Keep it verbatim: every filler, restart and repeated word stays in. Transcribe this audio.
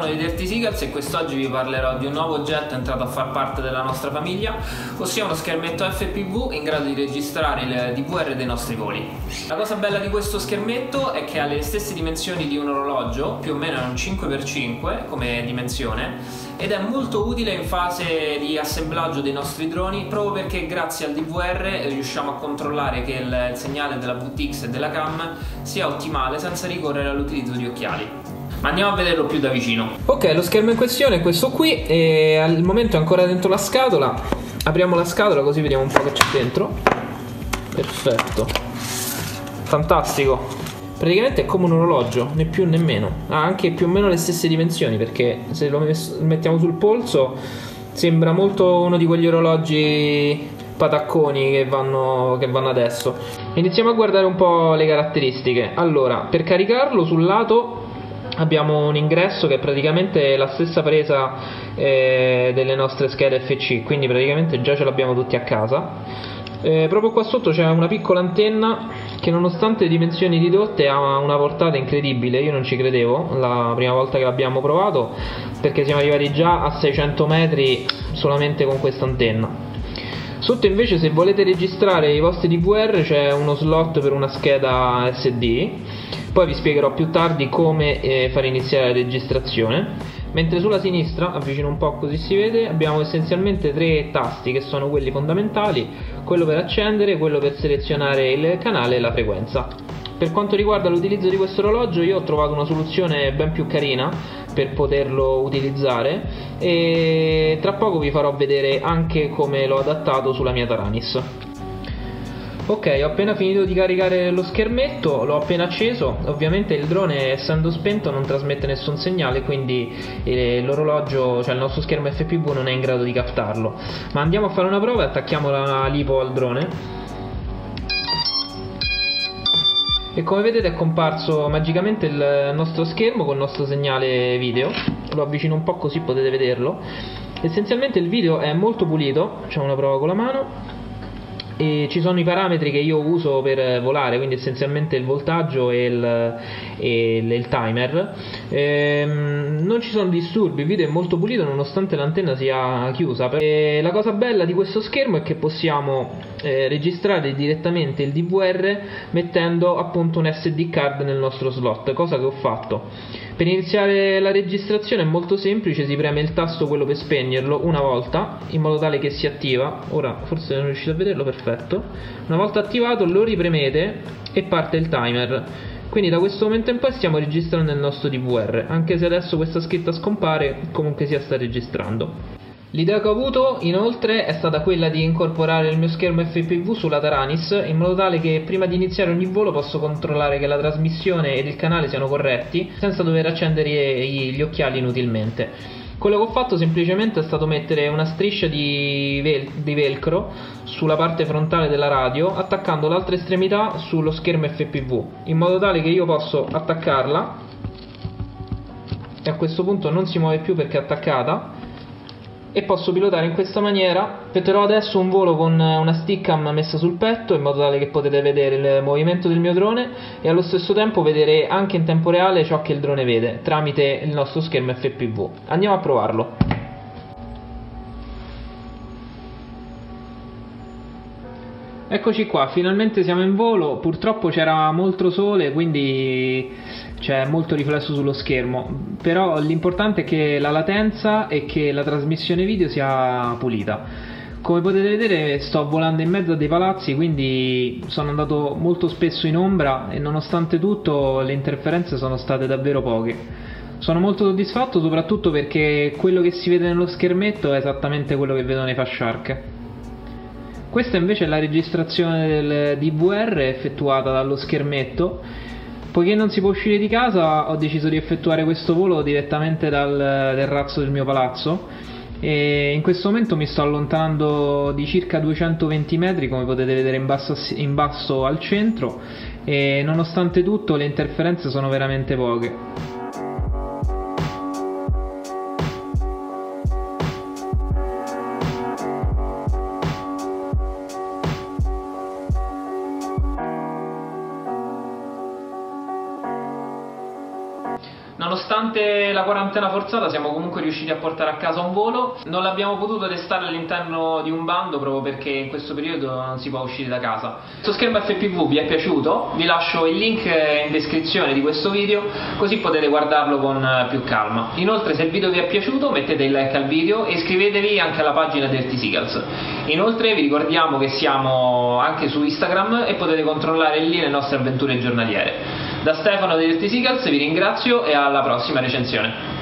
sono di Dirty Seagulls e quest'oggi vi parlerò di un nuovo oggetto entrato a far parte della nostra famiglia, ossia uno schermetto F P V in grado di registrare il D V R dei nostri voli. La cosa bella di questo schermetto è che ha le stesse dimensioni di un orologio, più o meno è un cinque per cinque come dimensione, ed è molto utile in fase di assemblaggio dei nostri droni, proprio perché grazie al D V R riusciamo a controllare che il, il segnale della V T X e della cam sia ottimale senza ricorrere all'utilizzo di occhiali. Ma andiamo a vederlo più da vicino. Ok, lo schermo in questione è questo qui e al momento è ancora dentro la scatola. Apriamo la scatola così vediamo un po' che c'è dentro. Perfetto, fantastico. Praticamente è come un orologio, né più né meno. Ha anche più o meno le stesse dimensioni, perché se lo mettiamo sul polso sembra molto uno di quegli orologi patacconi che vanno, che vanno adesso. Iniziamo a guardare un po' le caratteristiche. Allora, per caricarlo sul lato abbiamo un ingresso che è praticamente la stessa presa eh, delle nostre schede F C, quindi praticamente già ce l'abbiamo tutti a casa. Eh, proprio qua sotto c'è una piccola antenna che, nonostante le dimensioni ridotte, ha una portata incredibile. Io non ci credevo la prima volta che l'abbiamo provato, perché siamo arrivati già a seicento metri solamente con questa antenna. Sotto invece, se volete registrare i vostri D V R, c'è uno slot per una scheda S D. Poi vi spiegherò più tardi come eh, fare iniziare la registrazione. Mentre sulla sinistra, avvicino un po' così si vede, abbiamo essenzialmente tre tasti che sono quelli fondamentali: quello per accendere, quello per selezionare il canale e la frequenza. Per quanto riguarda l'utilizzo di questo orologio, io ho trovato una soluzione ben più carina per poterlo utilizzare e tra poco vi farò vedere anche come l'ho adattato sulla mia Taranis. Ok, ho appena finito di caricare lo schermetto, l'ho appena acceso. Ovviamente il drone, essendo spento, non trasmette nessun segnale, quindi eh, l'orologio, cioè il nostro schermo F P V, non è in grado di captarlo. Ma andiamo a fare una prova e attacchiamo la lipo al drone. E come vedete è comparso magicamente il nostro schermo con il nostro segnale video. Lo avvicino un po' così potete vederlo. Essenzialmente il video è molto pulito. Facciamo una prova con la mano. E ci sono i parametri che io uso per volare, quindi essenzialmente il voltaggio e il, e il, il timer. Ehm, non ci sono disturbi, il video è molto pulito nonostante l'antenna sia chiusa. E la cosa bella di questo schermo è che possiamo eh, registrare direttamente il D V R mettendo appunto un S D card nel nostro slot, cosa che ho fatto. Per iniziare la registrazione è molto semplice, si preme il tasto, quello per spegnerlo, una volta, in modo tale che si attiva. Ora forse non riuscite a vederlo, perfetto. Una volta attivato lo ripremete e parte il timer. Quindi da questo momento in poi stiamo registrando il nostro D V R, anche se adesso questa scritta scompare, comunque sia sta registrando. L'idea che ho avuto inoltre è stata quella di incorporare il mio schermo F P V sulla Taranis, in modo tale che prima di iniziare ogni volo posso controllare che la trasmissione ed il canale siano corretti senza dover accendere gli occhiali inutilmente. Quello che ho fatto semplicemente è stato mettere una striscia di, vel di velcro sulla parte frontale della radio, attaccando l'altra estremità sullo schermo F P V, in modo tale che io posso attaccarla e a questo punto non si muove più perché è attaccata, e posso pilotare in questa maniera. Effettuerò adesso un volo con una stickcam messa sul petto, in modo tale che potete vedere il movimento del mio drone e allo stesso tempo vedere anche in tempo reale ciò che il drone vede tramite il nostro schermo F P V. Andiamo a provarlo. Eccoci qua, finalmente siamo in volo. Purtroppo c'era molto sole, quindi c'è molto riflesso sullo schermo, però l'importante è che la latenza e che la trasmissione video sia pulita. Come potete vedere sto volando in mezzo a dei palazzi, quindi sono andato molto spesso in ombra e nonostante tutto le interferenze sono state davvero poche. Sono molto soddisfatto soprattutto perché quello che si vede nello schermetto è esattamente quello che vedo nei Fast Shark. Questa invece è la registrazione del D V R effettuata dallo schermetto. Poiché non si può uscire di casa, ho deciso di effettuare questo volo direttamente dal terrazzo del mio palazzo e in questo momento mi sto allontanando di circa duecentoventi metri, come potete vedere in basso, in basso al centro, e nonostante tutto le interferenze sono veramente poche. Nonostante la quarantena forzata siamo comunque riusciti a portare a casa un volo. Non l'abbiamo potuto testare all'interno di un bando proprio perché in questo periodo non si può uscire da casa. Questo schermo F P V vi è piaciuto? Vi lascio il link in descrizione di questo video così potete guardarlo con più calma. Inoltre, se il video vi è piaciuto mettete il like al video e iscrivetevi anche alla pagina Dirty Seagulls. Inoltre vi ricordiamo che siamo anche su Instagram e potete controllare lì le nostre avventure giornaliere. Da Stefano di Dirty Seagulls vi ringrazio e alla prossima recensione.